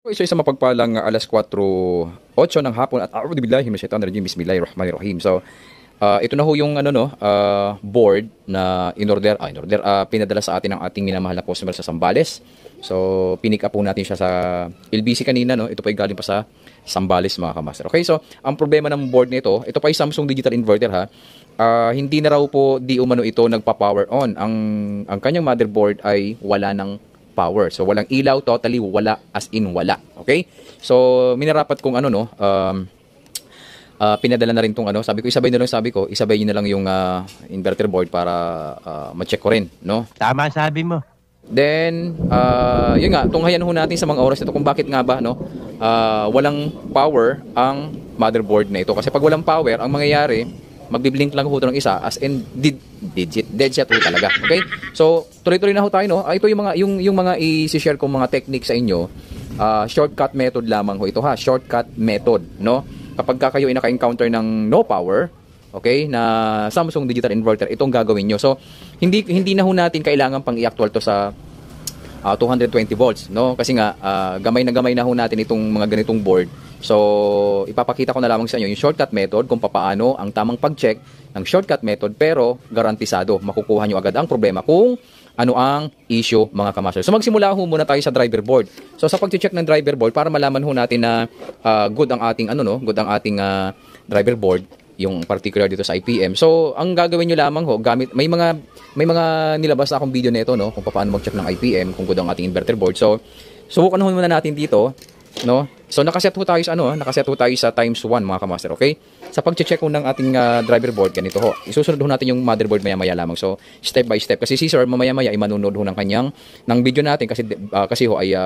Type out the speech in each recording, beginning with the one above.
Isa mapagpalang alas 4:08 ng hapon at a'udhu billahi minash shaitanir rajim. Bismillahirrahmanirrahim. So, ito na ho yung board na pinadala sa atin ng ating minamahal na customer sa Zambales. So, pinick up po natin siya sa LBC kanina, no. Ito pa galing pa sa Zambales, mga kamaster. Okay, so ang problema ng board nito, ito pa ay Samsung digital inverter ha. Hindi na raw po di umano ito nagpa-power on. Ang kanyang motherboard ay wala ng power. So, walang ilaw, totally wala, as in wala. Okay? So, minarapat kong pinadala na rin tong sabi ko, isabay nyo na lang yung inverter board para ma-check ko rin, no? Tama sabi mo. Then, yun nga, tunghayan ho natin sa mga oras nito kung bakit nga ba, no? Walang power ang motherboard na ito. Kasi pag walang power, ang mangyayari, magbiblink lang ho ito ng isa as in dead siya to talaga. Okay? So, tuloy-tuloy na ho tayo, no? Ito yung mga i-share kong mga technique sa inyo. Shortcut method lamang ho ito ha. Shortcut method, no? Kapag kayo ay naka-encounter ng no power, okay, na Samsung digital inverter, itong gagawin nyo. So, hindi na ho natin kailangan pang i-actual to sa 220 volts, no? Kasi nga, gamay na ho natin itong mga ganitong board. So, ipapakita ko na lamang sa inyo yung shortcut method kung paano ang tamang pag-check ng shortcut method pero garantisado. Makukuha nyo agad ang problema kung ano ang issue, mga kamaster. So, magsimula ho muna tayo sa driver board. So, sa pag-check ng driver board, para malaman ho natin na good ang ating, driver board, yung particular dito sa IPM. So, ang gagawin nyo lamang ho, may mga nilabas na akong video nito, no, kung paano mag-check ng IPM, kung good ang ating inverter board. So, subukan ho muna natin dito, no? So, nakaset ho tayo sa times 1, mga kamaster, okay? Sa pag-check ho ng ating driver board, ganito ho. Isusunod ho natin yung motherboard maya-maya lamang. So, step by step. Kasi si sir, mamaya-maya, imanunod ho ng video natin kasi ho ay,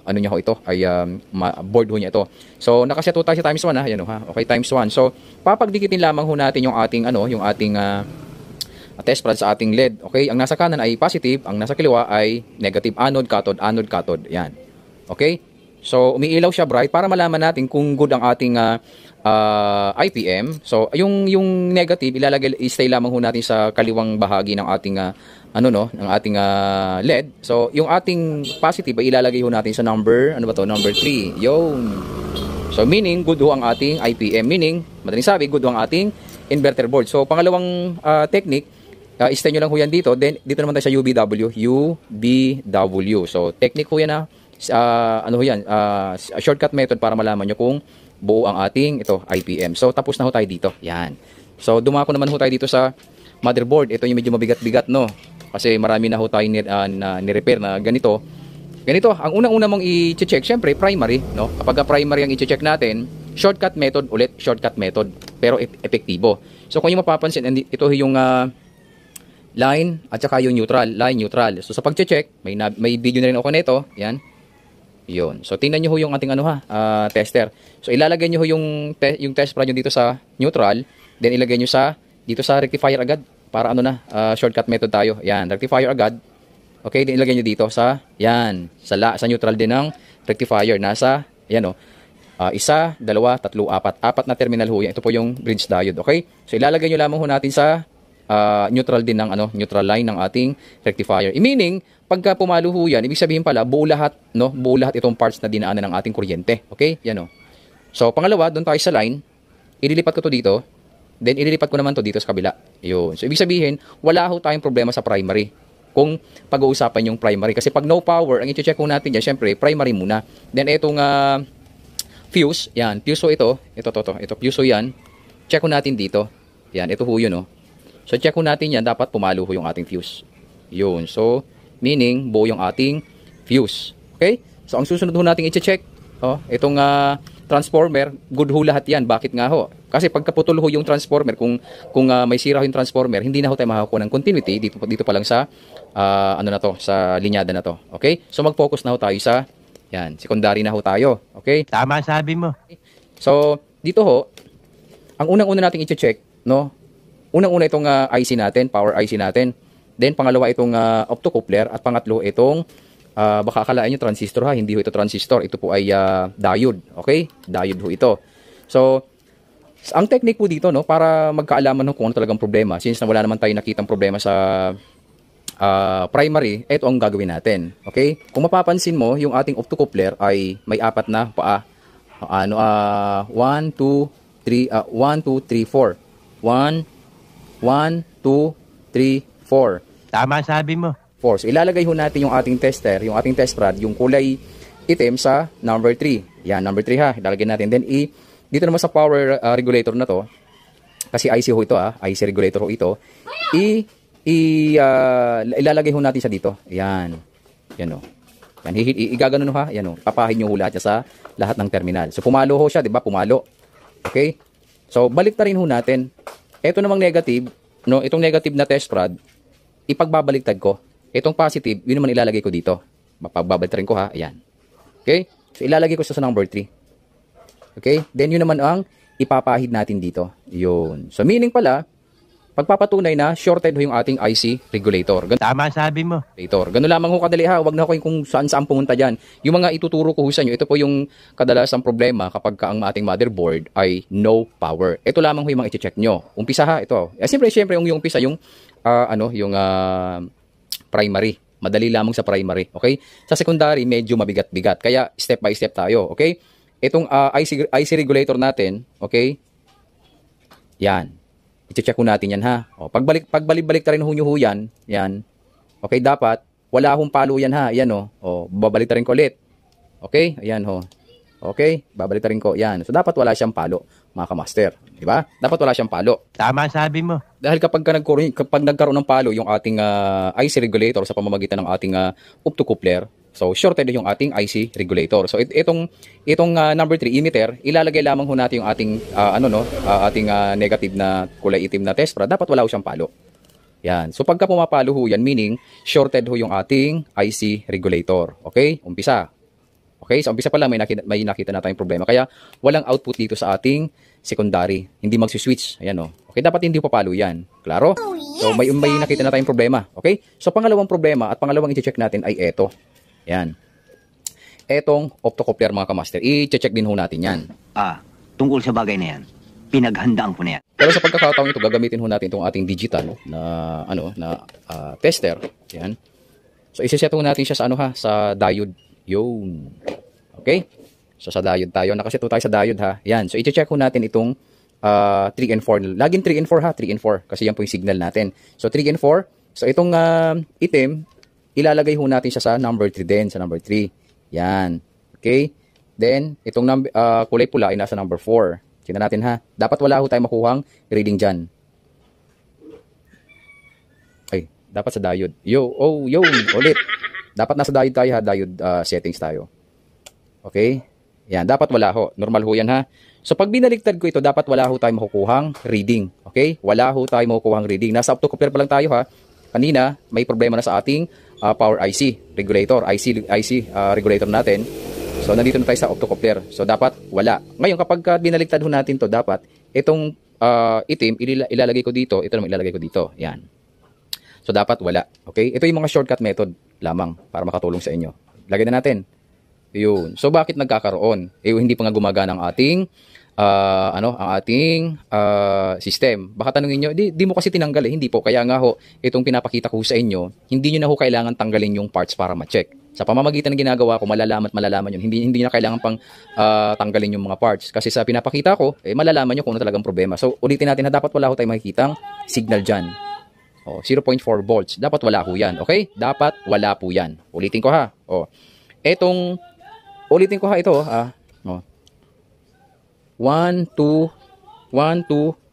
board ho niya ito. So, nakaset ho tayo sa times 1, ha? Yan ho, ha? Okay, times 1. So, papagdikitin lamang ho natin yung ating, test pad sa ating LED. Okay, ang nasa kanan ay positive, ang nasa kaliwa ay negative, anode, cathode. Yan. Okay? So, umiilaw siya bright para malaman natin kung good ang ating IPM. So, yung negative, stay lamang ho natin sa kaliwang bahagi ng ating ng ating LED. So, yung ating positive ay ilalagay ho natin sa number 3. Yun. So, meaning good ho ang ating IPM. Meaning, madaling sabi, good ho ang ating inverter board. So, pangalawang technique, stay nyo lang ho yan dito. Then, dito naman tayo sa UBW. So, technique ho yan na shortcut method para malaman nyo kung buo ang ating IPM. So, tapos na ho tayo dito. Yan. So, dumako naman ho tayo dito sa motherboard. Ito yung medyo mabigat-bigat, no? Kasi marami na ho tayo ni-repair na ganito. Ganito, ang unang-una mong i-check, syempre, primary, no? Kapag primary ang i-check natin, shortcut method ulit, shortcut method, pero epektibo. So, kung yung mapapansin, ito yung line at saka yung line neutral. So, sa pag-check, may video na rin ako nito. Yan. Yun. So, tingnan nyo ho yung ating tester. So, ilalagay nyo ho yung test prod nyo dito sa neutral. Then, ilagay nyo dito sa rectifier agad. Para shortcut method tayo. Yan, rectifier agad. Okay, then ilagay nyo dito sa neutral din ng rectifier. Yan o. 1, 2, 3, 4. 4 na terminal ho yan. Ito po yung bridge diode. Okay? So, ilalagay nyo lamang ho natin sa neutral din ng neutral line ng ating rectifier. Meaning, pagka pumalo ho yan, ibig sabihin pala, buo lahat itong parts na dinaanan ng ating kuryente. Okay? Yan o. So, pangalawa, doon tayo sa line, ililipat ko to dito, then ililipat ko naman to dito sa kabila. Yun. So, ibig sabihin, wala ho tayong problema sa primary. Kung pag-uusapan yung primary. Kasi pag no power, ang i-check ko natin yan, syempre, primary muna. Then, itong fuse, yan, fuse ho ito, fuse ho yan, check ko natin dito. Yan, ito ho yun, no? So, check ko natin yan, dapat pumalo ho yung ating fuse. Yun. So, meaning, buo yung ating fuse. Okay? So, ang susunod ho natin i-check, itong transformer, good ho lahat yan. Bakit nga ho? Kasi pagkaputol ho yung transformer, kung may sira ho yung transformer, hindi na ho tayo makakuha ng continuity dito pa lang sa, sa linyada na to. Okay? So, mag-focus na ho tayo sa, secondary na ho tayo. Okay? Tama sabi mo. So, dito ho, ang unang-una nating i-check, no? Unang-una itong IC natin, power IC natin. Then, pangalawa itong optocoupler. At pangatlo itong, baka akalaan nyo transistor ha. Hindi ho ito transistor. Ito po ay diode. Okay? Diode ho ito. So, ang technique po dito, no, para magkaalaman kung ano talagang problema. Since na wala naman tayo nakitang problema sa primary, ito ang gagawin natin. Okay? Kung mapapansin mo, yung ating optocoupler ay may apat na paa. 1, 2, 3, 1, 2, 3, 4. 1, 1, 2, 3, 4. Tama sabi mo. 4. So, ilalagay ho natin yung ating tester, yung ating test rod, yung kulay itim sa number 3. Yan, number 3 ha. Ilalagay natin. Then, dito naman sa power regulator na to, kasi IC ho ito IC regulator ho ito, ilalagay ho natin siya dito. Yan. Yan o. Yan, igaganon ha. Yan o. Papahin nyo ho lahat niya sa lahat ng terminal. So, pumalo ho siya, di ba? Pumalo. Okay? So, balik na rin ho natin. Ito namang negative, no? Itong negative na test rod, ipagbabaliktad ko. Itong positive, yun naman ilalagay ko dito. Pagbabaliktad ko ha. Ayan. Okay? So, ilalagay ko sa number 3. Okay? Then, yun naman ang ipapahid natin dito. Yun. So, meaning pala, pagpapatunay na shorted ho yung ating IC regulator. Tama sabi mo. Ganun lamang ho kadali ha. Huwag na kayo kung saan pumunta dyan. Yung mga ituturo ko ho sa inyo, ito po yung kadalasang problema kapag ang ating motherboard ay no power. Ito lamang ho yung mga i-check nyo. Umpisa ha, ito. Siyempre, yung umpisa, yung primary. Madali lamang sa primary. Okay? Sa secondary, medyo mabigat-bigat. Kaya, step by step tayo. Okay? Itong IC regulator natin, okay? Yan. I-check ko natin yan ha. O, pagbalik-balik ta rin ho nyo ho yan. Yan. Okay, dapat wala hong palo yan ha. Yan o, babalik ta rin ko ulit. Okay, ayan ho. Okay, babalik ta rin ko. Yan. So, dapat wala siyang palo, mga kamaster. Diba? Dapat wala siyang palo. Tama sabi mo. Dahil kapag nagkaroon ng palo yung ating IC regulator sa pamamagitan ng ating optocoupler, so, shorted yung ating IC regulator. So, itong number 3 emitter, ilalagay lamang ho natin yung ating, ating negative na kulay itim na test rod. Dapat wala ho siyang palo. Yan. So, pagka pumapalo ho yan, meaning, shorted ho yung ating IC regulator. Okay? Umpisa. Okay? So, umpisa pala, may nakita na tayong problema. Kaya, walang output dito sa ating secondary. Hindi magsi-switch. Ayan o. Okay? Dapat hindi papalo yan. Klaro? So, may nakita na tayong problema. Okay? So, pangalawang problema at pangalawang i-check natin ay eto. Yan. Etong optocoupler mga kamaster, i-check din ho natin yan. Tungkol sa bagay na yan, pinaghandaan ko na yan. Pero sa pagkakataong ito, gagamitin ho natin itong ating digital na tester. Yan. So, isi-set ho natin siya sa sa diode. Yun. Okay? So, sa diode tayo. Nakaset ho tayo sa diode ha. Yan. So, i-check ho natin itong 3 and 4. Laging 3 and 4 ha. 3 and 4. Kasi yan po yung signal natin. So, 3 and 4. So, itong itim, ilalagay ho natin siya sa number 3 din, sa number 3. Yan. Okay? Then, itong kulay pula ay nasa number 4. Tingnan natin ha. Dapat wala ho tayong makuhang reading dyan. Ay, dapat sa diode. Yun, ulit. Dapat nasa diode tayo ha, diode settings tayo. Okay? Yan, dapat wala ho. Normal ho yan ha. So, pag binaliktad ko ito, dapat wala ho tayong makukuhang reading. Okay? Wala ho tayong makukuhang reading. Nasa optocoupler pa lang tayo ha. Kanina, may problema na sa ating power IC regulator, IC regulator natin. So, nandito na tayo sa optocoupler. So, dapat wala. Ngayon, kapag binaliktad ho natin to, dapat itong itim, ilalagay ko dito. Ito naman ilalagay ko dito. Yan. So, dapat wala. Okay? Ito yung mga shortcut method lamang para makatulong sa inyo. Lagay na natin. Yun. So, bakit nagkakaroon? Hindi pa nga gumagana ang ating system. Baka tanungin nyo, di mo kasi tinanggal eh. Hindi po. Kaya nga ho, itong pinapakita ko sa inyo, hindi nyo na ho kailangan tanggalin yung parts para ma-check. Sa pamamagitan ng ginagawa ko, malalaman yun. Hindi nyo na kailangan pang tanggalin yung mga parts. Kasi sa pinapakita ko, malalaman nyo kung ano talagang problema. So, ulitin natin na dapat wala ho tayong makikitang signal dyan. 0.4 volts. Dapat wala ho yan. Okay? Dapat wala po yan. Ulitin ko ha. Ulitin ko ha ito. 1, 2, 1, 2, 3, 4. 1, 2,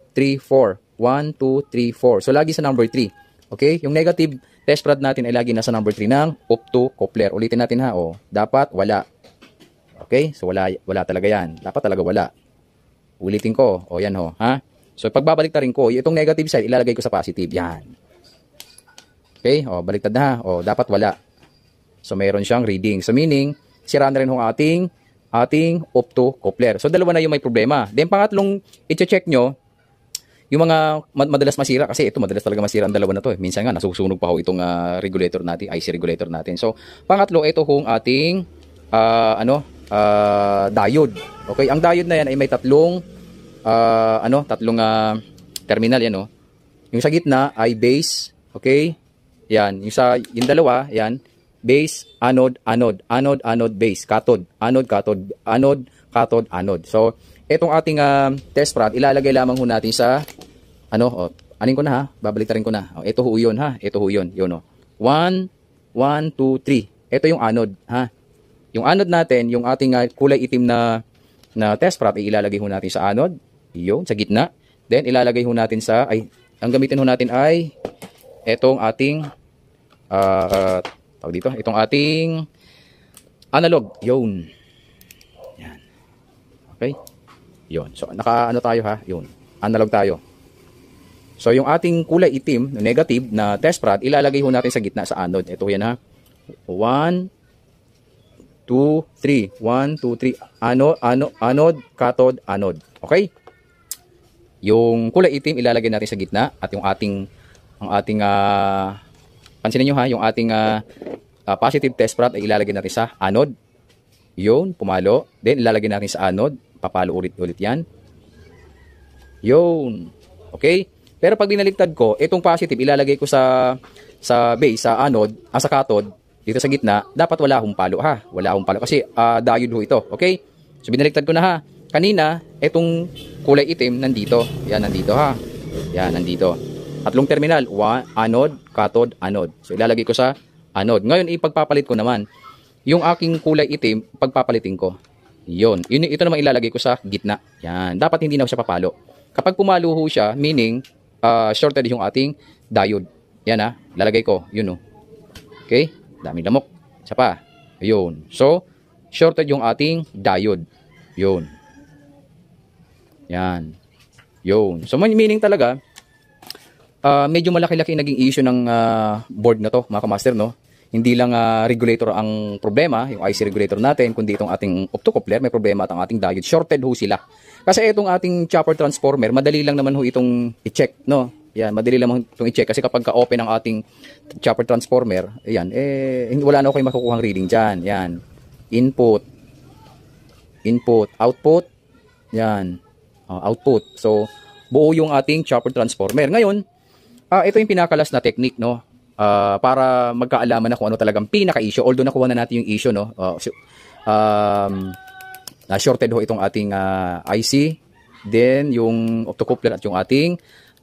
3, 4. So, lagi sa number 3. Okay? Yung negative test rod natin ay lagi nasa number 3 ng optocoupler. Ulitin natin ha. Dapat wala. Okay? So, wala talaga yan. Dapat talaga wala. Ulitin ko. Yan ho. Ha? So, pagbabalik na rin ko, itong negative side, ilalagay ko sa positive. Yan. Okay? Baliktad na ha. Dapat wala. So, mayroon siyang reading. So, meaning, sira na rin ho ating optocoupler. So, dalawa na yung may problema. Then, pangatlong i-check nyo, yung mga madalas masira, kasi ito madalas talaga masira ang dalawa na to. Minsan nga, nasusunog pa ho itong regulator natin, IC regulator natin. So, pangatlo, ito hong ating diode. Okay, ang diode na yan ay may tatlong terminal yan, Yung sa gitna ay base, okay? yan, yung dalawa, yan, base, anode, anode, anode, anode, base, cathode, anode, cathode, anode, cathode, anode. So, itong ating test prod, ilalagay lamang ho natin sa, anin ko na ha, babalitarin ko na. Ito ho yun ha, ito ho yun, yun o. 1, 1, 2, 3. Ito yung anode ha. Yung anode natin, yung ating kulay itim na test prop, ilalagay ho natin sa anode. Yun, sa gitna. Then, ilalagay ho natin sa, ang gamitin ho natin ay, itong ating, tawag dito, itong ating analog. Yun. Yan. Okay? Yun. So, naka-ano tayo ha? Yun. Analog tayo. So, yung ating kulay itim, negative na test prod, ilalagay ho natin sa gitna sa anode. Ito yan ha. 1, 2, 3. 1, 2, 3. Anode, cathode, anode. Okay? Yung kulay itim ilalagay natin sa gitna at yung ating pansinin niyo ha, yung ating positive test prod ay ilalagay natin sa anode. Yun, pumalo. Then ilalagay natin sa anode, papalo ulit-ulit 'yan. Yun. Okay? Pero pag binaliktad ko, itong positive ilalagay ko sa base, sa anode, sa cathode, dito sa gitna, dapat wala akong palo ha. Wala akong palo kasi diode ho ito. Okay? So binaliktad ko na ha. Kanina, itong kulay itim nandito. Yan, nandito ha. Yan, nandito. Tatlong terminal. Anode, cathode, anode. So ilalagay ko sa anode. Ngayon, ipagpapalit ko naman. Yung aking kulay itim, pagpapalitin ko. Yun. Ito naman ilalagay ko sa gitna. Yan. Dapat hindi na siya papalo. Kapag pumalo ho siya, meaning shorted yung ating diode. Yan ha. Lalagay ko. Yun o. Okay? Daming lamok. Isa pa. Yun. So, shorted yung ating diode. Yun. Yan. Yun. So, meaning talaga, medyo malaki-laki naging issue ng board na to, mga kamaster, no? Hindi lang regulator ang problema, yung IC regulator natin, kundi itong ating optocoupler, may problema at ang ating diode. Shorted ho sila. Kasi itong ating chopper transformer, madali lang naman ho itong i-check, no? Yan, madali lang itong i-check. Kasi kapag ka-open ang ating chopper transformer, ayan, wala na kayo makukuhang reading dyan. Yan. Input, output, yan. Output. So, buo yung ating chopper transformer. Ngayon, ito yung pinakalas na technique, no? Para magkaalaman na kung ano talagang pinaka-issue. Although nakuha na natin yung issue, no? Shorted ho itong ating IC. Then, yung optocoupler at yung ating,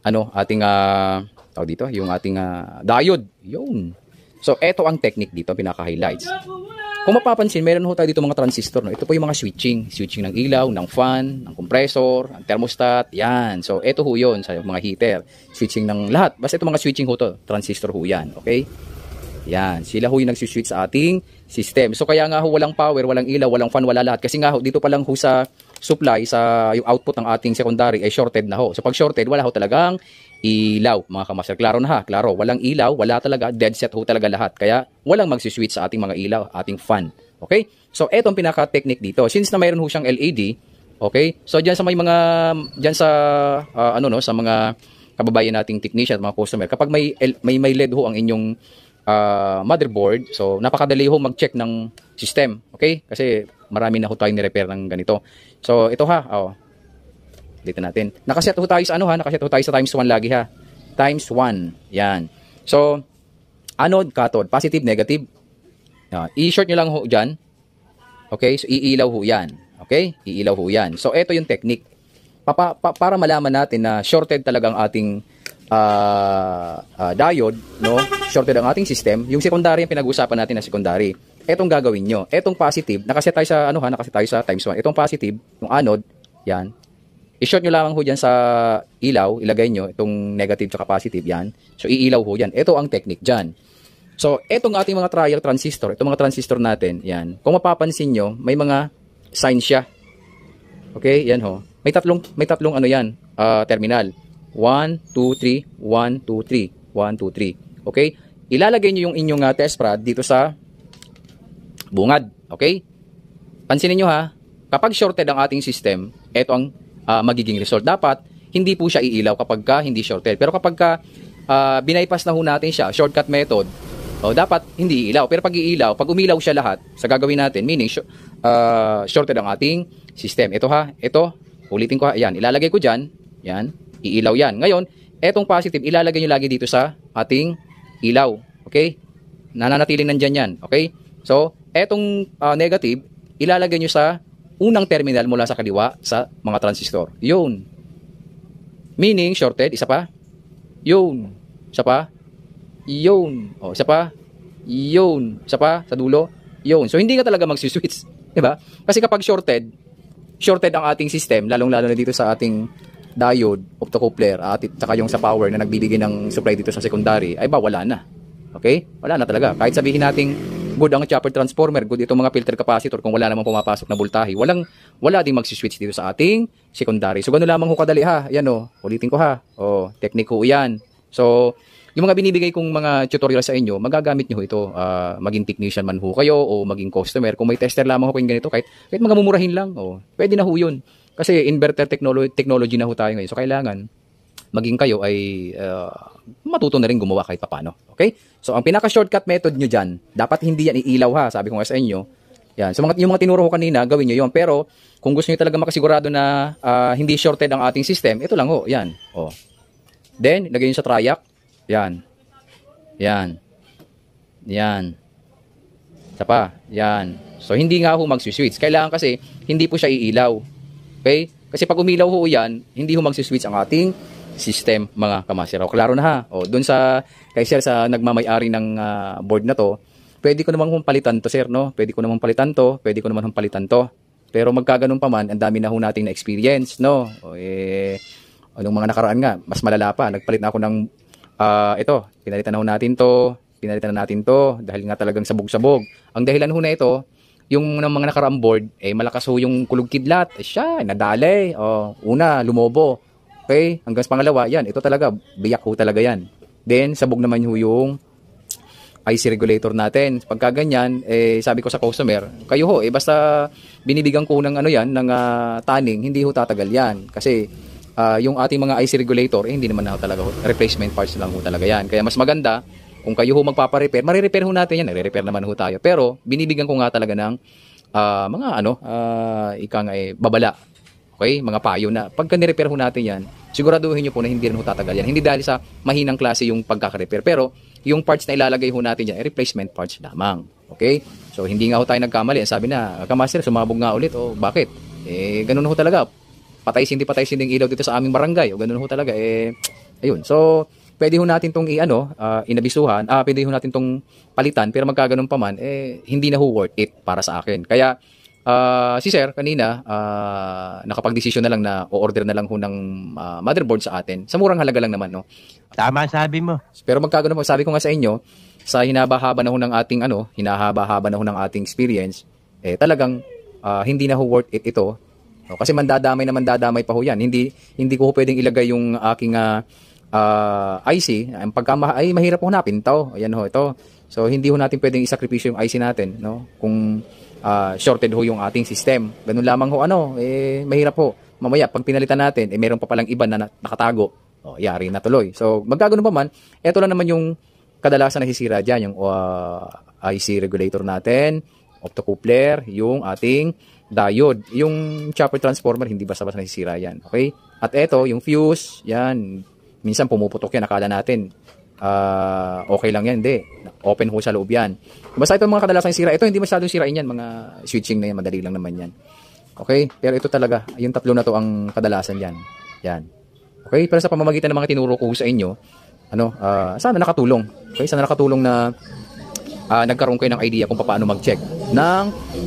tawag dito, yung ating diode. Yun. So, ito ang technique dito, pinaka-highlights. Kung mapapansin, meron ho tayo dito mga transistor. No? Ito po yung mga switching. Switching ng ilaw, ng fan, ng compressor, ng thermostat. Yan. So, ito ho yun sa mga heater. Switching ng lahat. Basta ito mga switching ho to. Transistor ho yan. Okay? Yan. Sila ho yung nagsiswitch sa ating system. So, kaya nga ho walang power, walang ilaw, walang fan, wala lahat. Kasi nga ho, dito pa lang ho sa supply, sa yung output ng ating secondary ay shorted na ho. So, pag shorted, wala ho talagang ilaw, mga kamaster. Klaro na ha, klaro. Walang ilaw, wala talaga, dead set ho talaga lahat. Kaya walang magsiswitch sa ating mga ilaw, ating fan. Okay? So, etong pinaka-technique dito. Since na mayroon ho siyang LED, okay? So, diyan sa may mga, diyan sa, sa mga kababayan nating technician, mga customer, kapag may LED ho ang inyong motherboard, so, napakadali ho mag-check ng system. Okay? Kasi marami na ho tayong ni-repair ng ganito. So, ito ha, dito natin. Nakaset ho tayo sa nakaset ho tayo sa times 1 lagi ha. Times 1. Yan. So, anode, cathode, positive, negative. I-short nyo lang ho dyan. Okay? So, iilaw ho yan. Okay? Iilaw ho yan. So, ito yung technique. Para malaman natin na shorted talagang ating diode, no? Shorted ang ating system. Yung secondary, yung pinag-uusapan natin na secondary. Etong gagawin nyo. Etong positive, nakaset tayo sa, nakaset tayo sa times 1. Etong positive, yung anode, yan. I-short nyo lang ho dyan sa ilaw, ilagay nyo itong negative at positive yan. So, iilaw ho yan. Ito ang technique dyan. So, itong ating mga trial transistor, itong mga transistor natin, yan. Kung mapapansin nyo, may mga sign siya. Okay, yan ho. May tatlong yan, terminal. 1, 2, 3, 1, 2, 3, 1, 2, 3. Okay? Ilalagay nyo yung inyong test prod dito sa bungad. Okay? Pansinin nyo ha, kapag shorted ang ating system, ito ang magiging result. Dapat, hindi po siya iilaw kapag hindi shorted. Pero kapag binaypass na ho natin siya, shortcut method, dapat hindi iilaw. Pero pag iilaw, pag umilaw siya lahat, sa gagawin natin, meaning shorted ang ating system. Ito ha, ito, ulitin ko ha, yan, ilalagay ko dyan, yan, iilaw yan. Ngayon, etong positive, ilalagay nyo lagi dito sa ating ilaw. Okay? Nananatiling nandyan yan. Okay? So, etong negative, ilalagay nyo sa unang terminal mula sa kaliwa sa mga transistor. Yun. Meaning, shorted. Isa pa. Yun. Isa pa. Yun. O, isa pa. Yun. Isa pa. Sa dulo. Yun. So, hindi ka talaga mag-switch. Diba? Kasi kapag shorted ang ating system, lalong-lalo na dito sa ating diode, optocoupler, at saka yung sa power na nagbibigay ng supply dito sa secondary, ay wala na. Okay? Wala na talaga. Kahit sabihin nating good ang chopper transformer, good itong mga filter capacitor, kung wala namang pumapasok na voltahe, wala ding mag-switch dito sa ating secondary. So, gano'n lamang ho kadali ha. Yan o. Ulitin ko ha. O, technique ho yan. So, yung mga binibigay kong mga tutorial sa inyo, magagamit nyo ho ito. Maging technician man ho kayo o maging customer. Kung may tester lamang ho kayong ganito, kahit mga mumurahin lang, pwede na ho yun. Kasi inverter technology na ho tayo ngayon. So, kailangan maging kayo ay matuto na rin gumawa kahit papano. Okay? So, ang pinaka-shortcut method nyo dyan, dapat hindi yan iilaw ha. Sabi ko nga sa inyo. Yan. So, yung mga tinuro ko kanina, gawin nyo yun. Pero, kung gusto nyo talaga makasigurado na hindi shorted ang ating system, ito lang ho. Yan. O. Then, lagay nyo sa triac. Yan. Yan. Yan. Isa pa. Yan. So, hindi nga ho mag-switch. Kailangan kasi, hindi po siya iilaw. Okay? Kasi pag umilaw ho yan, hindi ho mag-switch ang ating system, mga kamaster. O, klaro na ha. O, dun sa, kay sir, sa nagmamay-ari ng board na to, pwede ko naman hong palitan to, sir, no? Pwede ko naman palitan to. Pwede ko naman hong palitan to. Pero magkaganon pa man, ang dami na ho nating na-experience, no? O, anong mga nakaraan nga, mas malala pa. Nagpalit na ako ng ito, pinalitan na ho natin to, pinalitan na natin to, dahil nga talagang sabog-sabog. Ang dahilan ho na ito, yung mga nakaraang board, malakas ho yung kulog kidlat, siya, nadali, una, lumobo. Okay, hanggang sa pangalawa, yan, ito talaga, biyak ho talaga yan. Then, sabog naman ho yung IC regulator natin. Pagka ganyan, sabi ko sa customer, kayo ho, basta binibigyan ko ng ng tanning, hindi ho tatagal yan. Kasi, yung ating mga IC regulator, hindi naman na talaga replacement parts lang ho talaga yan. Kaya mas maganda, kung kayo ho magpapa-repair, marirepair ho natin yan, nare-repair naman ho tayo. Pero, binibigyan ko nga talaga ng mga babala. Okay? Mga payo na, pagka nirepair ho natin yan, siguraduhin nyo po na hindi rin ho tatagal yan. Hindi dahil sa mahinang klase yung pagkaka-repair. Pero, yung parts na ilalagay ho natin yan, replacement parts lamang. Okay? So, hindi nga ho tayo nagkamali. Sabi na, kamaster, sumabog nga ulit. O, bakit? Ganun ho talaga. Patay-sindi ilaw dito sa aming barangay. O, ganun ho talaga. Ayun. So, pwede ho natin itong inabisuhan. Pwede ho natin itong palitan. Pero magkaganon pa man, hindi na ho worth it para sa akin. Kaya, si sir, kanina, nakapag-desisyon na lang na o-order na lang ho ng motherboard sa atin. Sa murang halaga lang naman, no? Tama sabi mo. Pero magkaganon po, sabi ko nga sa inyo, sa hinahaba-haba na ho ng ating experience, talagang hindi na ho worth it ito. No? Kasi mandadamay pa ho yan. Hindi ko ho pwedeng ilagay yung aking IC. Ay mahirap ho hanapin to. Ayan ho ito. So hindi ho natin pwedeng isakripisyo yung IC natin, no? Kung shorted ho yung ating system. Ganun lamang ho mahirap ho. Mamaya pag pinalitan natin, meron pa palang iba na nakatago. Yari na tuloy. So magkaganon pa man, ito lang naman yung kadalasan nasisira diyan, yung IC regulator natin, optocoupler, yung ating diode. Yung chopper transformer, hindi basta-basta nasisira yan. Okay? At ito, yung fuse, yan. Minsan pumuputok yan. Akala natin, okay lang yan. Hindi. Open ho sa loob yan. Basta ito mga kadalasan sira. Ito, hindi masyadong sirain yan. Mga switching na yan. Madali lang naman yan. Okay? Pero ito talaga, yung tatlo na to ang kadalasan yan. Yan. Okay? Pero sa pamamagitan ng mga tinuro ko sa inyo, sana nakatulong. Okay? Sana nakatulong na nagkaroon kayo ng idea kung paano mag-check ng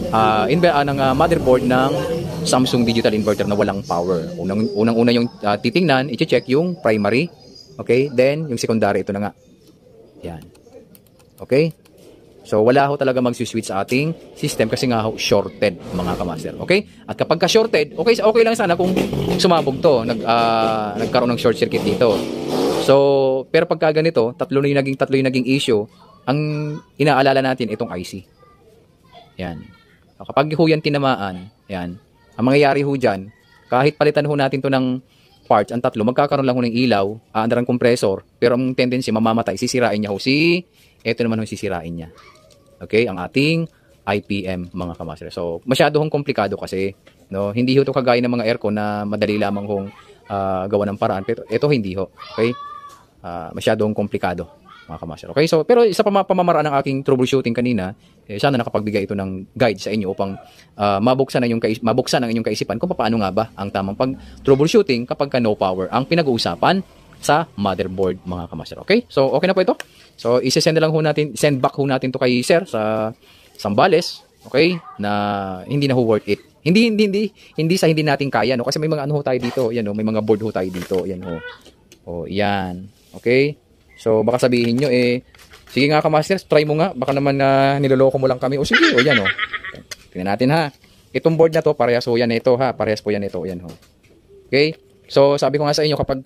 motherboard ng Samsung digital inverter na walang power. Unang-una yung titingnan, i-check yung primary. Okay? Then, yung secondary, ito na nga. Yan. Okay? So, wala ho talaga mag-switch sa ating system kasi nga ho, shorted, mga kamaster. Okay? At kapag ka-shorted, okay lang sana kung sumabog to. Nagkaroon ng short circuit dito. So, pero pagka ganito, tatlo yung naging issue, ang inaalala natin itong IC. Yan. Kapag ho yan tinamaan, yan, ang mangyayari ho dyan, kahit palitan ho natin to ng parts, ang tatlo, magkakaroon lang ho ng ilaw, aandar ang compressor, pero ang tendency, mamamatay, sisirain niya ho ito naman ho sisirain niya. Okay? Ang ating IPM, mga kamaster. So, masyado hong komplikado kasi, no? Hindi ho ito kagaya ng mga aircon na madali lamang hong gawa ng paraan, pero ito hindi ho. Okay? Masyado hong komplikado. mga kamaster. Okay, so pero isa pa pamamaraan ng aking troubleshooting kanina, sana nakapagbigay ito ng guide sa inyo upang mabuksan ang inyong kaisipan kung paano nga ba ang tamang pag-troubleshooting kapag ka no power ang pinag-uusapan sa motherboard, mga kamaster. Okay, so okay na po ito. So isi-send na lang ho natin, send back ho natin to kay sir sa Sambales, okay, na hindi na ho worth it. Hindi sa hindi natin kaya, no, kasi may mga ano ho tayo dito, yan, no, may mga board ho tayo dito, yan ho. Oh, yan. Okay? So baka sabihin nyo sige nga kamaster, try mo nga, baka naman niloloko mo lang kami. O sige, o yan o. Tingnan natin ha. Itong board na to, parehas ho yan ito ha. Parehas po yan ito, yan ho. Okay? So sabi ko nga sa inyo, kapag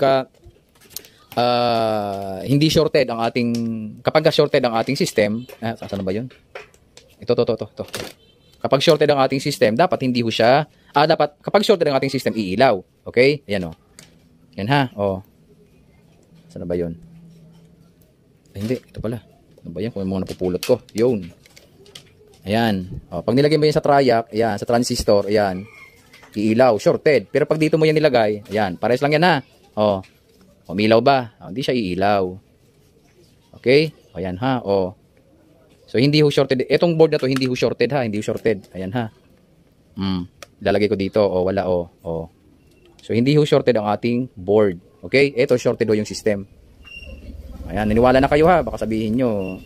hindi shorted ang ating, kapag shorted ang ating system, saan ba yun? Ito. Kapag shorted ang ating system, dapat hindi ho siya, dapat, kapag shorted ang ating system, iilaw. Okay? Ayan o. Yan ha. O. Saan ba yun? Hindi, ito pala. Ano ba yan? Kung yung mga napupulot ko. Yun. Ayan. O, pag nilagay mo yan sa triac, ayan, sa transistor, ayan, iilaw, shorted. Pero pag dito mo yan nilagay, ayan, pares lang yan ha. O, umilaw ba? O, hindi siya iilaw. Okay? O, ayan ha. O. So, hindi ho shorted. Itong board na to, hindi ho shorted ha. Hindi ho shorted. Ayan ha. Lalagay ko dito. O, wala o. O. So, hindi ho shorted ang ating board. Okay? Ito, shorted ho yung system. Ayan, naniwala na kayo ha. Baka sabihin nyo.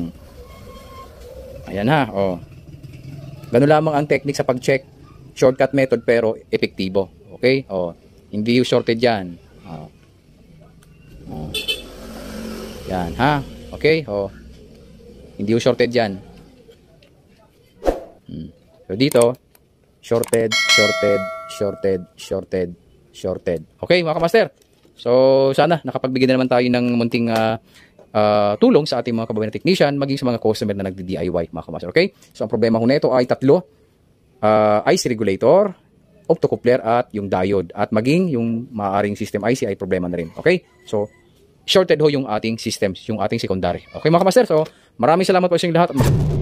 Ayan ha. O. Ganun lamang ang technique sa pag-check. Shortcut method pero epektibo. Okay? O. Hindi ho shorted yan. O. O. Yan ha. Okay? O. Hindi ho shorted yan. So dito, shorted. Okay mga kamaster. So sana nakapagbigay na naman tayo ng munting tulong sa ating mga kababayan na technician, maging sa mga customer na nagdi-DIY, mga kamaster. Okay? So ang problema ko nito ay tatlo. IC regulator, optocoupler at yung diode. At maging yung maaaring system IC ay problema na rin. Okay? So shorted ho yung ating systems, yung ating secondary. Okay mga kamaster, so maraming salamat po sa inyong lahat.